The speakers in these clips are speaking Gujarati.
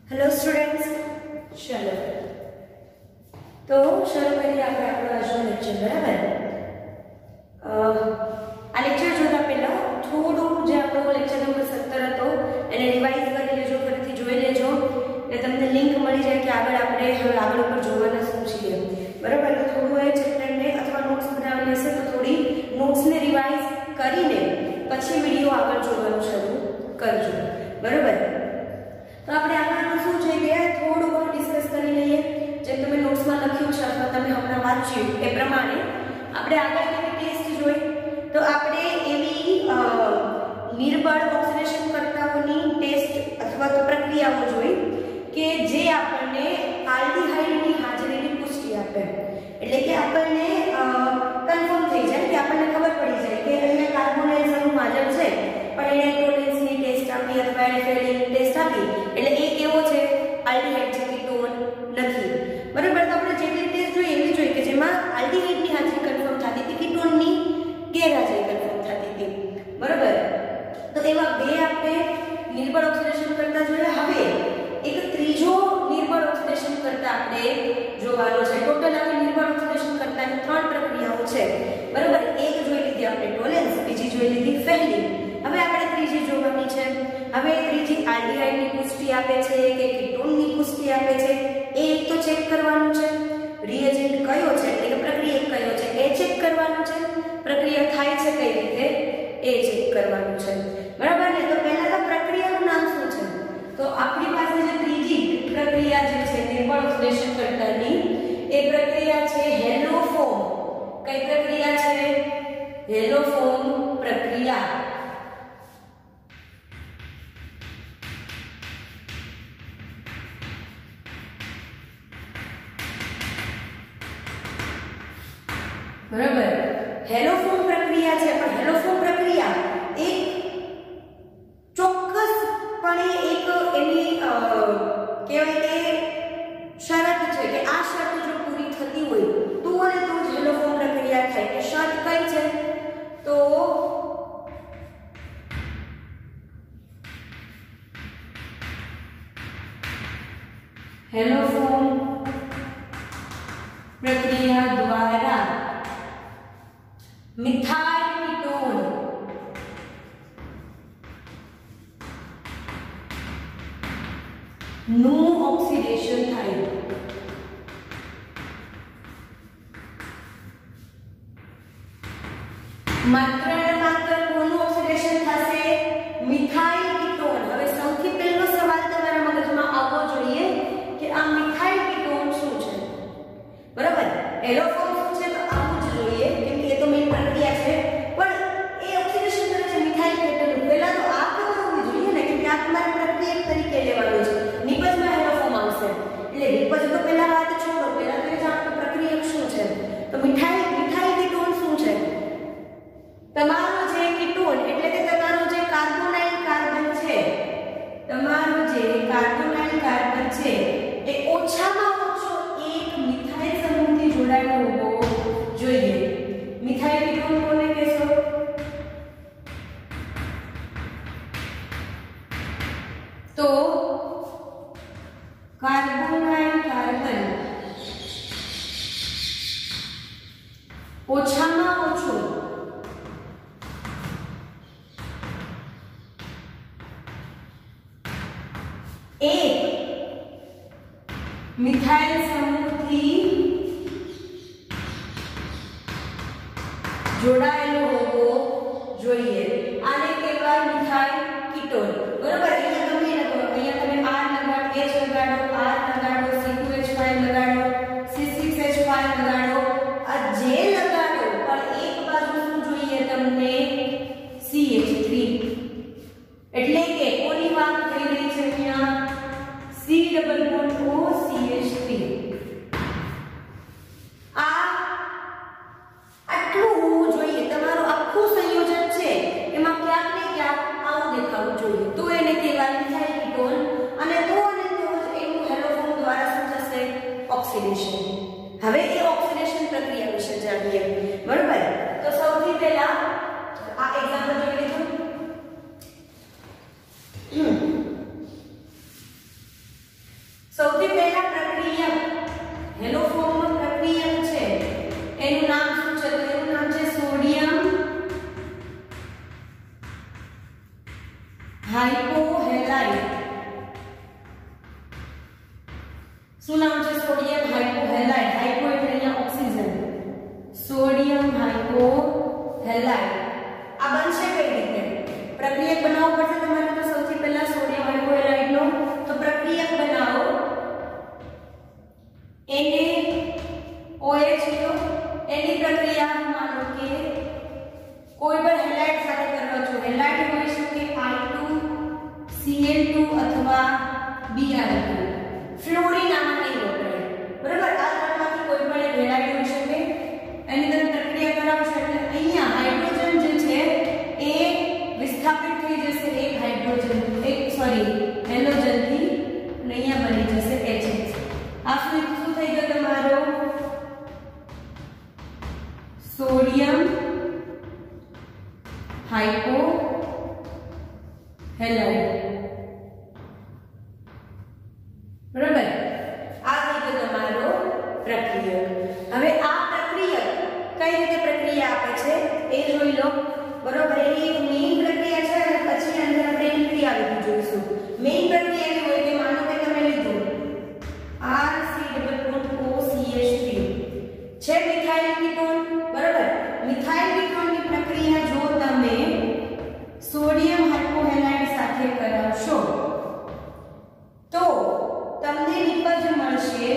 हेलो स्टूडेंट्स, चलो तो शुरू करिए આપણે આપણો આજનો લેક્ચર. બરાબર, આ લેક્ચર જોતા પહેલા થોડું જે આપણો લેક્ચર નંબર 17 હતો એને રિવાઇઝ કરી લેજો, ફરીથી જોઈ લેજો એટલે તમને લિંક મળી જાય કે આગળ આપણે હવે આગળ ઉપર જોવાના શું છે. બરાબર, તો થોડું એ ચેપ્ટરને અથવા નોટ્સ બનાવી લેશે તો થોડી નોટ્સને રિવાઇઝ કરીને પછી વિડિયો આગળ જોવાનું શરૂ કરજો. બરાબર, તો આપણે આગળનું શું છે કે થોડું ઘણું ડિસ્કસ કરી લઈએ. જેમ તમે નોટ્સમાં લખ્યું છે અથવા તમે હમણાં વાંચ્યું એ પ્રમાણે આપણે આગળ કેવી ટેસ્ટ જોઈ, તો આપણે એવી નિર્બળ ઓક્સિડેશન કર્તાઓની ટેસ્ટ અથવા તો પ્રક્રિયાઓ જોઈ કે જે આપણને આલ્ડીહાઇડની હાજરીની પુષ્ટિ આપે. એટલે કે આપણને કન્ફર્મ થઈ જાય કે આપણને ખબર પડી જાય કે અહીંયા કાર્બોનાઇલ સમૂહ હાજર છે પણ એને ટોલેન્સની ટેસ્ટ આપી અથવા એને ફેરલિંગની ટેસ્ટ આપી એટલે એ કેવો છે, આલ્ડીહાઇડ છે, કીટોન નથી. બરાબર, તો આપણે જેટલી ટેસ્ટ જોઈએ એવી જોઈએ કે જેમાં આલ્ડીહાઇડની હાજરી કન્ફર્મ થતી હતી, કીટોનની ગેરહાજરી કન્ફર્મ થતી હતી. બરાબર, તો એવા બે આપણે નિર્બળ ઓક્સિડેશન કરતા જોયા. હવે એક ત્રીજો નિર્બળ ઓક્સિડેશન કરતા આપણે જોવાનો છે. ટોટલ આપણે નિર્બળ ઓક્સિડેશન કરતાની ત્રણ પ્રક્રિયાઓ છે. બરાબર, એક જોઈ લીધી આપણે ટોલેન્સ, બીજી જોઈ લીધી ફેરલિંગ. હવે આપણે ત્રીજી જોવાની છે. હવે ત્રીજી આલ્ડીહાઇડની પુષ્ટિ આપે છે કે કીટોનની પુષ્ટિ આપે છે એ એક તો ચેક કરવાનું છે. રિએજન્ટ કયો છે એટલે કે પ્રક્રિયક કયો છે એ ચેક કરવાનું છે. પ્રક્રિયા થાય છે કઈ રીતે એ ચેક કરવાનું છે. બરાબર ને, તો પહેલા તો પ્રક્રિયાનું નામ શું છે? તો આપણી પાસે જે ત્રીજી પ્રક્રિયા જે છે નિર્બળ ઓક્સિડેશન કરતાની એ પ્રક્રિયા છે હેલોફોર્મ. કઈ પ્રક્રિયા છે? હેલોફોર્મ પ્રક્રિયા. બરાબર, હેલોફોર્મ પ્રક્રિયા છે. પણ હેલોફોર્મ પ્રક્રિયા એક ચોક્કસપણે એક એની કહેવાય કે શરત છે કે આ શરત જો પૂરી થતી હોય તો અને તો જ હેલોફોર્મ પ્રક્રિયા થાય. કે શરત કઈ છે? તો હેલોફોર્મ પ્રક્રિયા દ્વારા મિથાઇલ કીટોન નું ઓક્સિડેશન થાય. માત્ર ને માત્ર કોનું ઓક્સિડેશન થશે? Methyl ketone. હવે સૌથી પહેલો સવાલ તમારા મગજમાં આવવો જોઈએ કે આ મિથાઇલ કીટોન શું છે? બરાબર, હેલોફોર્મ શું છે તો આવું જ જોઈએ કેમ કે એ તો મેઇન પ્રક્રિયા છે. પણ એ ઓક્સિડેશન કરે છે મિથાઇલ કીટોન. પહેલા તો આ ખબર હોવી જોઈએ ને કે આ તમારે પ્રક્રિયક તરીકે લેવાનું છે. નિપજમાં હેલોફોર્મ આવશે એટલે નિપજ તો પહેલા વાત છોડો, પહેલા તો એ જાણો પ્રક્રિયક શું છે. તો મિથાઇલ કીટોન શું છે? તમારો જે કીટોન એટલે કે તમારો જે કાર્બોનાઇલ કાર્બન છે, તમારો જે કાર્બોનાઇલ કાર્બન છે એ ઓછામાં ઓછો એક મિથાઇલ સમૂહથી જોડાયેલો હોવો જોઈએ. મિથાઇલ કીટોન કોને કહેશો? તો કાર્બોનાઇલ કાર્બન ઓછામાં ઓછો એક મિથાઇલ સમૂહથી જોડાયેલો હોવો જોઈએ. આને કહેવાય મિથાઇલ કીટોન. બરોબર, અહીંયા તમે લગાડો, અહીંયા તમે R લગાડો, H લગાડો, R લગાડો, C2H5 લગાડો, C6H5 લગાડો, આ જે લગાડો પણ એક બાજુ શું જોઈએ તમને? CH3. એટલે કે કોની વાત થઈ રહી છે અહીંયા? C++OCH3. આટલું હોવું જોઈએ. તમારું આખું સંયોજન છે એમાં ક્યાંક ને ક્યાંક આવું દેખાવું જોઈએ તો એને કહેવાય મિથાઇલ કીટોન. અને તો એનું હેલોફોર્મ દ્વારા શું થશે? ઓક્સિડેશન. હવે એ ઓક્સિડેશન પ્રક્રિયા વિશે જાણીએ. બરોબર, તો સૌથી પહેલા આ એક્ઝામ્પલ જોઈ લીધું. હાઇપોહેલાઇડ. શું નામ છે? સોડિયમ હાઇપોહેલાઇડ. હાઇપો એટલે અહીંયા ઓક્સિજન. સોડિયમ હાઇપોહેલાઇડ. આ બનશે કઈ રીતે? પ્રક્રિયક બનાવવો પડશે તમારે. તો સૌથી પહેલા સોડિયમ હાઇપોહેલાઇડ નો તો પ્રક્રિયક બનાવો. NaOH લો. એની પ્રક્રિયા માનો કે કોઈ પણ હેલાઇડ સાથે કરવા છો. હેલાઇડ હોઈ શકે I2Cl2 અથવા Br2. ફ્લોરિન આમાં નહીં વપરાય. બરાબર? આ ત્રણમાંથી કોઈ પણ એક હેલાઇડ હોઈ શકે. એની અંદર પ્રક્રિયા કરાવશો એટલે અહીંયા હાઇડ્રોજન જે છે એ વિસ્થાપિત થઈ જશે એક હાઇડ્રોજન હેલોજન થી અને અહીંયા બની જશે HH. આ શું થઈ ગયો તમારો? Sodium hypohalide. બરાબર? આ થઈ ગયો તમારો પ્રક્રિયક. હવે આ પ્રક્રિયક કઈ રીતે પ્રક્રિયા આપે છે એ જોઈ લો. બરોબર? એની એક મેઇન પ્રક્રિયા છે અને પછી અંદર આપણે એની ક્રિયાવિધિ જોઈશું. મેઇન પ્રક્રિયા એવી હોય કે માનો કે તમે લીધું RC≡OCH3 છે મિથાઇલ કીટોન. બરોબર? મિથાઇલ કીટોનની પ્રક્રિયા જો તમે સોડિયમ હાઇપોહેલાઇડ સાથે કરાવશો તો તમને નિપજ મળશે.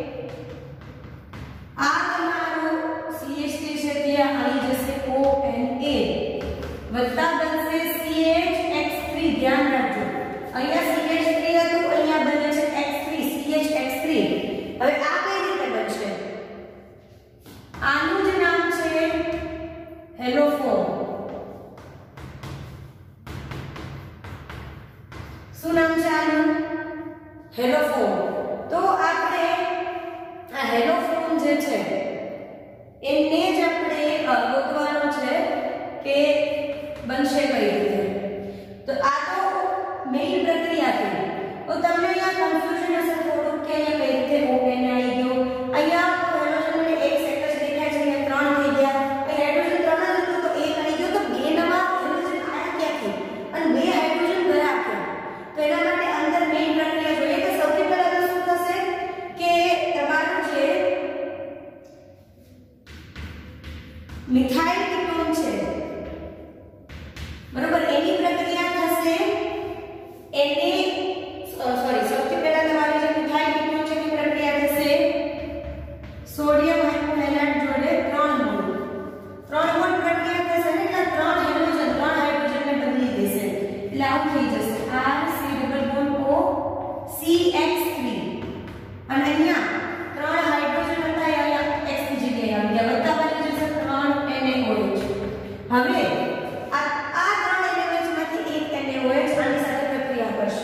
આ તમારો CH3 છે ત્યાં આવી જશે ONA વત્તા બનશે CHX3. ધ્યાન રાખજો અહીંયા CH3 હતું, અહીંયા બને છે X3 CHX3. હવે આ કઈ રીતે બનશે? આનું જ નામ છે હેલોફોર્મ. શું નામ છે આનું? હેલોફોર્મ. તો આપણે આ હેલોફોર્મ જે છે એને જ આપણે ગોતવાનો છે કે બનશે કઈ રીતે. તો આ તો મેઇન પ્રક્રિયા છે. તો તમને અહીંયા કન્ફ્યુઝન હશે થોડું કે અહીંયા કઈ રીતે ON આવી ગયો. અહીંયા હેલોજનને એક સેટ જ દેખાય છે, અહીંયા ત્રણ થઈ ગયા. હાઇડ્રોજન ત્રણ જ હતું તો એક આવી ગયો. તો બે નવા હેલોજન આયા ક્યાંથી અને બે હાઇડ્રોજન ગયા ક્યાં? તો એના માટે અંદર મેઇન પ્રક્રિયા જોઈએ. કે સૌથી પહેલા તો શું થશે કે તમારું જે મિથાઇલ કીટોન છે બરોબર એની પ્રક્રિયા થશે. સૌથી પહેલા તમારી જે મિથાઇલ કીટોન છે એની પ્રક્રિયા થશે સોડિયમ હાઇપોહેલાઇડ જોડે 3 બોન્ડ પ્રક્રિયા થશે ને એટલે 3 હાઇડ્રોજન ને બદલી દેશે. એટલે આવું થઈ જશે RC≡OCH3 અને અહીંયા 3 હાઇડ્રોજન હતા અહીંયા X ની જગ્યાએ આવી ગયા વત્તા બની જશે 3 NaOH. હવે આ 3 NaOH માંથી એક NaOH આની સાથે પ્રક્રિયા કરશે.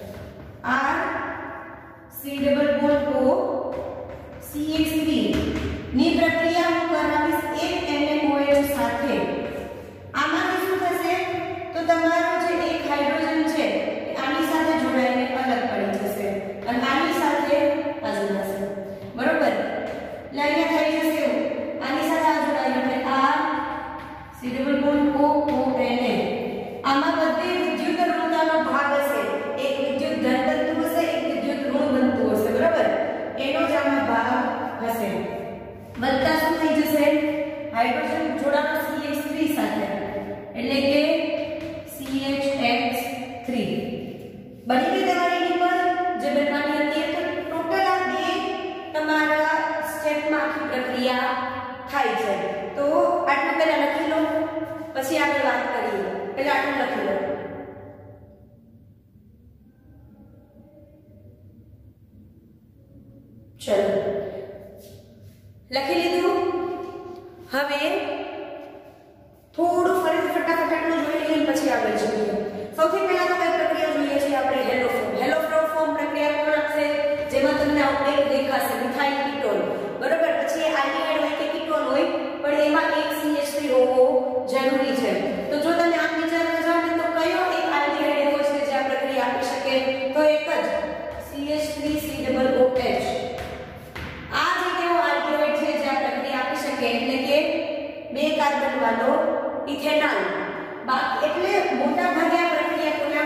RC≡OCH3 ની પ્રક્રિયા હું કરાવીશ એક NaOH સાથે. આમાંથી શું થશે? તો તમારો જે એક હાઇડ્રોજન છે આની સાથે જોડાઈને અલગ પડી જશે અને આની સાથે હાજર થશે. બરોબર? એટલે અહીંયા થઈ જશે આની સાથે આ જોડાઈને RC≡OONA. આમાં બધી વિદ્યુત ઋણતાનો ભાગ હશે. એક વિદ્યુત ધન બનતું હશે, એક વિદ્યુત ઋણ બનતું હશે. બરોબર? એનો જ આમાં ભાગ હશે. વત્તા શું થઈ જશે? હાઇડ્રોજન જોડાણો CH3 સાથે એટલે કે CHX3 બની ગઈ તમારી નિપજ જે બનવાની હતી. તો ટોટલ આ બે તમારા સ્ટેપમાં આખી પ્રક્રિયા થાય છે. તો આટલું પહેલા લખી લો પછી આપણે વાત કરીએ. પહેલા આટલું લખી લો. ચલો લખી લીધું. હવે થોડું ફરીથી ફટાફટ આટલું જોઈ લઈએ પછી આગળ જોઈએ. સૌથી પહેલા તો કઈ પ્રક્રિયા જોઈએ છે આપણે? હેલોફોર્મ પ્રક્રિયા કોણ આપશે? જેમાં તમને આઉટલાઈન દેખાશે મિથાઇલ કીટોન. બરોબર? પછી આલ્ડિહાઇડ હોય કે કીટોન હોય પણ એમાં એક CH3 હોવો જરૂરી છે. તો જો તમે આમ વિચારવા જાવ તો કયો એક આલ્ડિહાઇડ એવો છે જે આ પ્રક્રિયા આપી શકે? તો એક જ CH3COOH. આ જે કેવો આલ્ડિહાઇડ છે જે આ પ્રક્રિયા આપી શકે એટલે કે 2 કાર્બન વાળો ઇથેનોલ. એટલે મોટા ભાગે આ પ્રક્રિયા કોને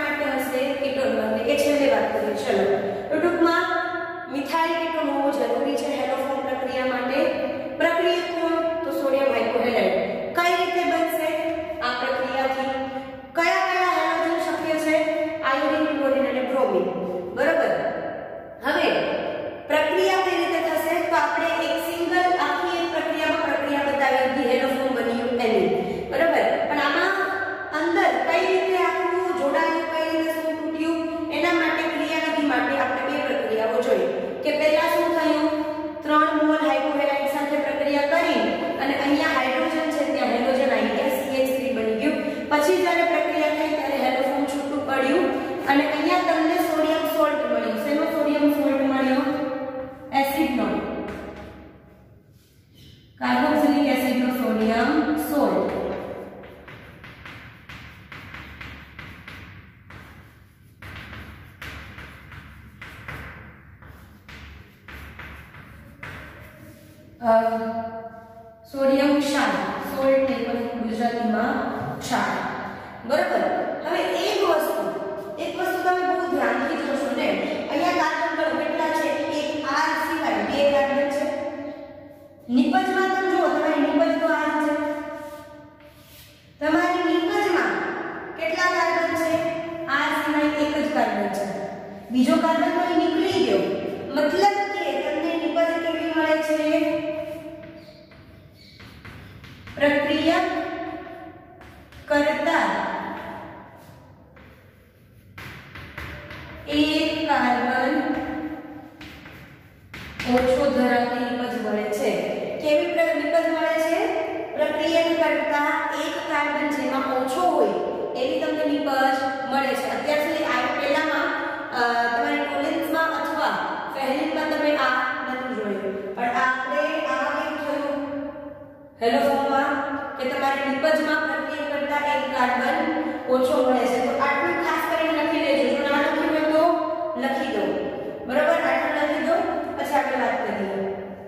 કરીએ. ચલો તો ટૂંકમાં મિથાઇલ કેટોન હોવો જરૂરી છે હેલોફોર્મ પ્રક્રિયા માટે. પ્રક્રિયા કોણ? તો સોડિયમ હાઇપોહેલાઇડ. કઈ રીતે બનશે આ પ્રક્રિયાથી? કયા કયા હેલોજન શક્ય છે? આયોડિન, ક્લોરીન અને બ્રોમિન. બરોબર. હવે પ્રક્રિયા કઈ રીતે થશે? તો આપણે એક સિંગલ આખી એક પ્રક્રિયામાં પ્રક્રિયા બતાવી હતી હેલોફોર્મ બન્યું એની. બરોબર. પણ આમાં અંદર કઈ રીતે આખું જોડાયું, કઈ રીતે શું તૂટ્યું, એના માટે ક્રિયાવિધિ માટે આપણે બે પ્રક્રિયાઓ જોઈ કે પહેલા શું થયું? 3 મોલ હાઇપોહેલાઇડ સાથે પ્રક્રિયા કરી અને અહીંયા હાઇડ્રોજન છે ત્યાં હેલોજન આવી ગયા, CH3 બની ગયું. પછી જ્યારે પ્રક્રિયા થઈ ત્યારે હેલોફોર્મ છૂટું પડ્યું અને અહીંયા તમને સોડિયમ સોલ્ટ મળ્યું. શેનો સોડિયમ સોલ્ટ મળ્યો? એસિડનો, કાર્બોક્સિલિક એસિડનો સોડિયમ સોલ્ટ. સોડિયમ ક્ષાર, સોલ્ટ ને પણ ગુજરાતીમાં ક્ષાર. બરોબર. હવે એક વસ્તુ તમે બહુ ધ્યાનથી જોશો ને, અહીંયા કાર્બન કેટલા છે? એક R સિવાય બે કાર્બન છે. નિપજમાં તમે જુઓ, તમારી નિપજ તો R છે. તમારી નિપજમાં કેટલા કાર્બન છે? R સિવાય એક જ કાર્બન છે. બીજો કાર્બન તો નીકળી ગયો. મતલબ કે તમને નિપજ કેવી મળે છે? પ્રક્રિયા કરતા એક કાર્બન ઓછો ધરાવતી નિપજ મળે છે. કેવી નિપજ મળે છે? પ્રક્રિયા કરતા એક કાર્બન જેમાં ઓછો હોય એવી તમને નિપજ મળે છે. અત્યાર સુધી આ પહેલામાં તમારી ટોલેન્સમાં અથવા ફેહરીનમાં તમે આ નથી જોયું, પણ આપણે આ કેમ થયું હેલોફોર્મમાં કે તમારી નિપજમાં પ્રક્રિયા કરતા એક કાર્બન ઓછો મળે છે. તો આટલું ખાસ કરીને લખી લેજો. જો ના લખ્યું હોય તો લખી દો. બરોબર. આટલું લખી દો પછી આપણે વાત કરીએ.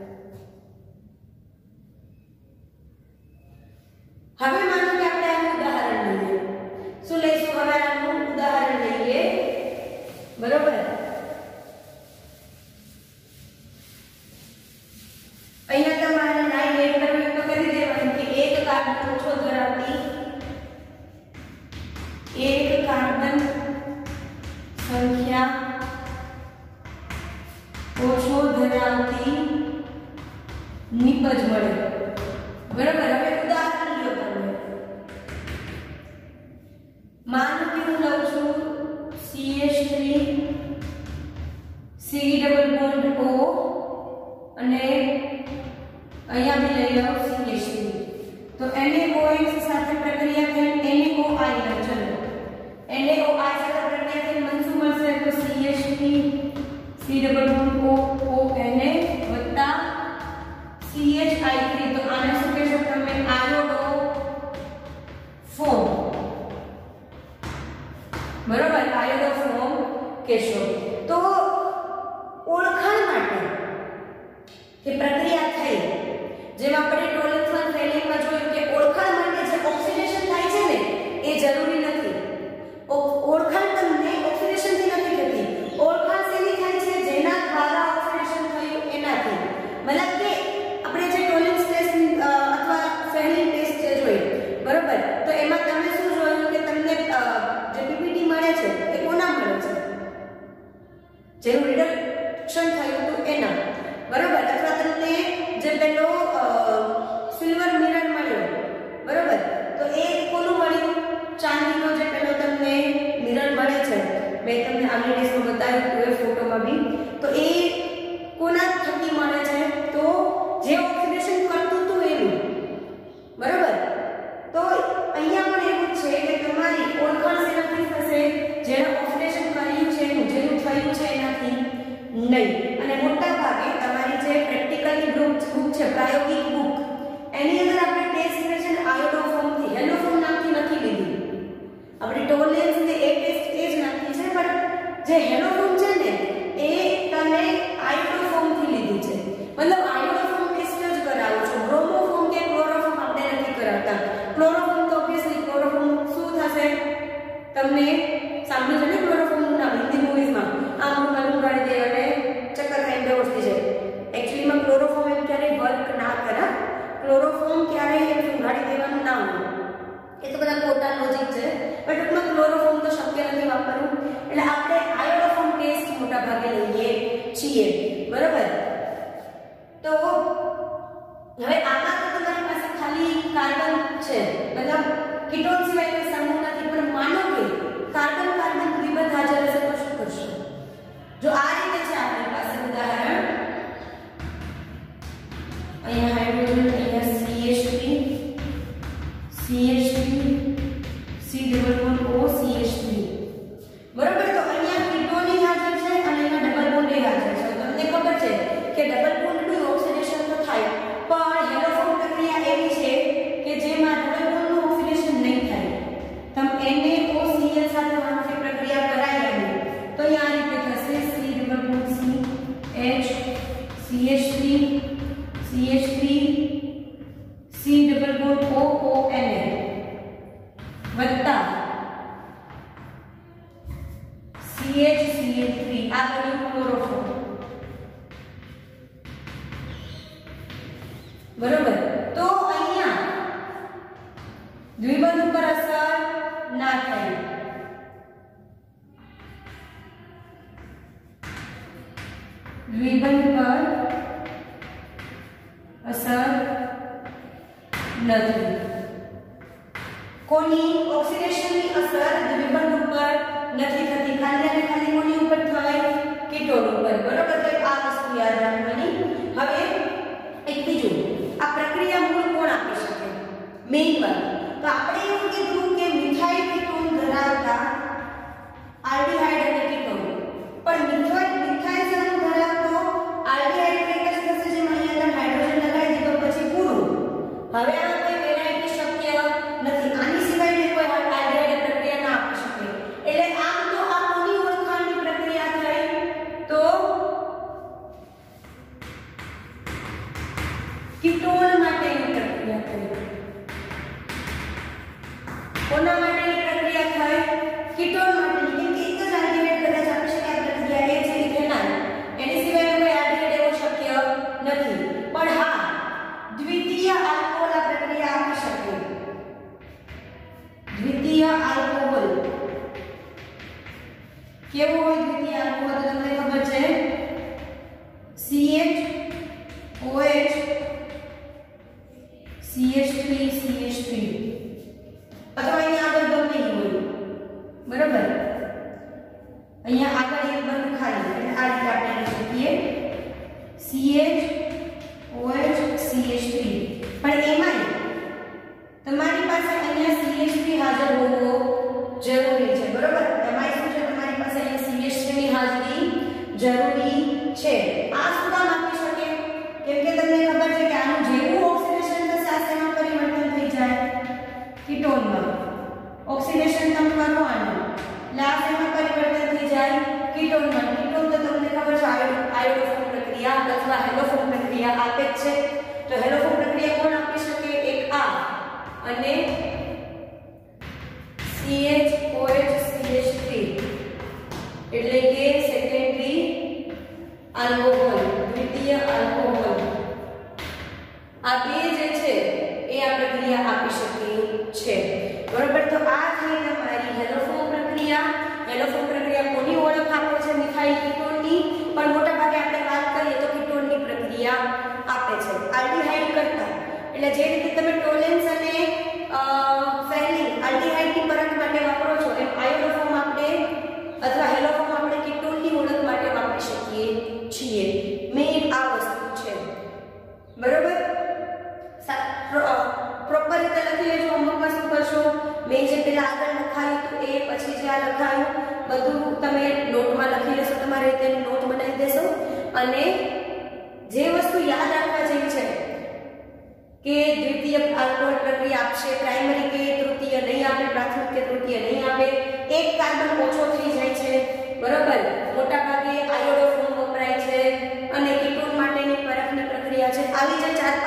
હવે માનો કે આપણે આનું ઉદાહરણ લઈએ. શું લઈશું? હવે આનું ઉદાહરણ લઈએ. બરોબર. અહીંયા તમારે લાઈન એડ કરવી તો કરી દેવાની કે એક કાર્બન ઓછો ધરાવતી એક કાર્બન સંખ્યા ઓછો ધરાવતી નિપજ મળે. બરાબર. હવે ઉદાહરણ લો તમે. માનો કે હું લઉં છું CH3 C double bond O અને અહીંયા भी લઈ લો CH3. તો NaOH સાથે પ્રક્રિયા થઈ NaOI લો. ચલો NaOI સાથે પ્રક્રિયા થઈ મને શું મળશે? તો CH3 C double bond O Na વત્તા CHI3. તો આને શું કહેશો તમે? Iodoform. બરોબર. આયોડો ફોર્મ કહેશો. તો ઓળખાણ માટે કે પ્રક્રિયા થઈ જેમ આપણે ટોલેન્સમાં ફેલિંગમાં જોયું કે ઓળખાણ માટે જે ઓક્સિડેશન થાય છે ને એ જરૂરી નથી. ઓળખાણ તમને ઓક્સિડેશનથી નથી થતી. ઓળખાણ શેની થાય છે? જેના દ્વારા ઓક્સિડેશન થયું એનાથી. મતલબ કે આપણે જે ટોલેન્સ ટેસ્ટ અથવા ફેલિંગ ટેસ્ટ જે જોઈ, બરોબર, તો એમાં તમે શું જોયું કે તમને જે પીપીટી મળે છે એ કોના મળે છે? જેનું રિડક્શન થયું હતું એના. બરોબર. અથવા તમને જે પેલો સિલ્વર મિરર મળ્યો, બરોબર, તો એ કોનું મળ્યું? ચાંદીનો જે પેલો તમને મિરર મળે છે, મેં તમને આગલી ટેસ્ટમાં બતાવ્યું હતું એ ફોટોમાં બી. તો એ કોના થકી મળે છે? તો જે ઓક્સિડેશન કરતું હતું એનું. બરોબર. તો અહીંયા પણ એવું છે કે તમારી ઓળખાણ શેનાથી થશે? જેણે ઓક્સિડેશન કર્યું છે એનું, જેનું થયું છે એનાથી નહીં. અને મોટા ભાગે તમારી જે પ્રેક્ટિકલની બુક છે, પ્રાયોગિક બુક, એની અંદર આપણે ટેસ્ટ ક્વેશ્ચન આયોડોફોર્મથી હેલોફોર્મ નામથી નથી લીધી. આપણે ટોલેન્સ ને એ ટેસ્ટ એ જ નાખી છે, પણ જે હેલોફોર્મ છે ને એ તમે આયોડોફોર્મથી લીધી છે. મતલબ આયોડોફોર્મ ટેસ્ટ જ કરાવો છો. બ્રોમોફોર્મ કે ક્લોરોફોર્મ આપણે નથી કરાવતા. ક્લોરોફોર્મ તો ઓબ્વિયસલી ક્લોરોફોર્મ શું થશે? તમને સાંભળ્યું છે ને ક્લોરોફોર્મનું નામ હિન્દી મૂવીઝમાં? બનાવવું. એ તો બધા ખોટા લોજિક છે, પણ ટૂંકમાં ક્લોરોફોર્મ તો શક્ય નથી વાપરવું, એટલે આપણે આયોડોફોર્મ ટેસ્ટ મોટા ભાગે લઈએ છીએ. બરાબર? તો હવે આમાં તો તમારી પાસે ખાલી કાર્બન છે, મતલબ કીટોન સિવાય કોઈ સમૂહ નથી, પણ માનો કે કાર્બન કાર્બન દ્વિબંધ હાજર હશે તો શું કરશો? જો આ રીતે છે આપણી પાસે ઉદાહરણ, અહીંયા હાઇડ્રોજન, અહીંયા CH3 C double bond O CH3. બરોબર? તો અહીંયા કીટોન હાજર છે અને અહીંયા ડબલ બોન્ડ હાજર છે. તમને ખબર છે કે ડબલ બોન્ડ નું ઓક્સિડેશન તો થાય, પણ હેલોફોર્મ પ્રક્રિયા એવી છે કે જેમાં ડબલ બોન્ડ નું ઓક્સિડેશન નહીં થાય. તમે NaOCl સાથે વાંચી પ્રક્રિયા કરાય નહીં તો અહીંયા આ રીતે થશે C double bond CH CH3 C double bond OONA વત્તા CH3 આ બન્યું ક્લોરોફોર્મ. બરોબર? તો અહીંયા દ્વિબંધ ઉપર અસર ના થાય. દ્વિબંધ પર અસર નથી. કોની? ઓક્સિડેશનની અસર દ્વિબંધ ઉપર નથી થતી, ખાલી અને ખાલી કોની ઉપર થાય? કીટોન ઉપર. બરોબર? તો આ વસ્તુ યાદ રાખવાની. હવે એક બીજું, આ પ્રક્રિયા મૂળ કોણ આપી શકે? મેઇન વાત તો આપણે એવું કીધું કે મિથાઇલ કીટોન ધરાવતા આલ્ડીહાઇડ અને કીટોન, પણ મિથાઇલ સમૂહ ધરાવતો આલ્ડીહાઇડ એક જ થશે, જેમાં અહીંયા હાઇડ્રોજન લગાવી દીધો પછી પૂરું. હવે આ કોઈ વેરાયટી શક્ય નથી. આની સિવાયની કોઈ આલ્ડીહાઇડ પ્રક્રિયા ના આપી શકે. એટલે આમ તો આ કોની ઓળખાણની પ્રક્રિયા થઈ? તો કીટોન માટેની પ્રક્રિયા થઈ. કોના માટેની પ્રક્રિયા થઈ? કીટોન માટેની. કેમ કે એક જ આલ્ડીહાઇડ કદાચ આપી શકે આ પ્રક્રિયા, એ છે ઇથેનોલ. એની સિવાય કોઈ આલ્ડીહાઇડ એવો શક્ય નથી. પણ હા, દ્વિતીય આલ્કોહોલ આ પ્રક્રિયા આપી શકે. દ્વિતીય આલ્કોહોલ કેવો હોય? દ્વિતીય આલ્કોહોલ તો તમને ખબર છે, CH CH3 અથવા અહીંયા આગળ ગમે એ હોય. બરોબર? અહીંયા આગળ એક બંધ ખાલી, એટલે આ રીતે આપણે લખીએ CH પણ એમાંય તમારી પાસે અહીંયા CH3 હાજર હોવો જરૂરી છે. બરોબર? એમાં શું છે? તમારી પાસે અહીંયા CH3 ની હાજરી જરૂરી છે. આ શું કામ આપી શકે? કેમ કે તમને ખબર છે કે આનું જેવું ઓક્સિડેશન થશે આ શેમાં પરિવર્તન થઈ જાય? કીટોનમાં. ઓક્સિડેશન તમે કરો આનું, એટલે આ શેમાં પરિવર્તન થઈ જાય? કીટોનમાં. કીટોન તો તમને ખબર છે આયોડોફોર્મ પ્રક્રિયા અથવા હેલોફોર્મ પ્રક્રિયા આપે જ છે. તો હેલોફોર્મ પ્રક્રિયા કોણ આપી શકે? એક આ અને CH3 એટલે કે સેકન્ડરી આલ્કોહોલ, દ્વિતીય આલ્કોહોલ. આ બે જે છે એ આ પ્રક્રિયા આપી શકે છે. બરોબર? તો આ થઈ તમારી હેલોફોર્મ પ્રક્રિયા. હેલોફોર્મ પ્રક્રિયા કોની ઓળખ આપે છે? મિથાઇલ કીટોનની. પણ મોટા ભાગે આપણે વાત કરીએ તો કીટોનની પ્રક્રિયા આપે છે આલ્ડીહાઇડ કરતા. એટલે જે રીતે તમે ટોલેન્સ અને ફેરલિંગ આલ્ડીહાઇડની પરખ માટે વાપરો છો, એમ આયોડોફોર્મ આપણે અથવા હેલોફોર્મ આપણે કીટોનની ઓળખ માટે વાપરી શકીએ છીએ. મેઇન આ વસ્તુ છે. બરોબર? પ્રોપર રીતે લખી લેજો. હોમવર્કમાં શું કરશો? મેં જે પેલા આગળ લખાયું તો એ પછી જે આ લખાયું બધું તમે નોટમાં લખી લેશો. તમારે તેની નોટ બનાવી દેશો. અને જે વસ્તુ યાદ રાખવા જેવી છે કે દ્વિતીય આલ્કોહોલ પ્રક્રિયા આપશે, પ્રાઇમરી કે તૃતીય નહીં આપે, પ્રાથમિક કે તૃતીય નહીં આપે, એક કાર્બન ઓછો થઈ જાય છે. બરોબર? મોટા ભાગે આયોડોફોર્મ વપરાય છે અને કીટોન માટેની પરખની પ્રક્રિયા છે. આવી જે 4-5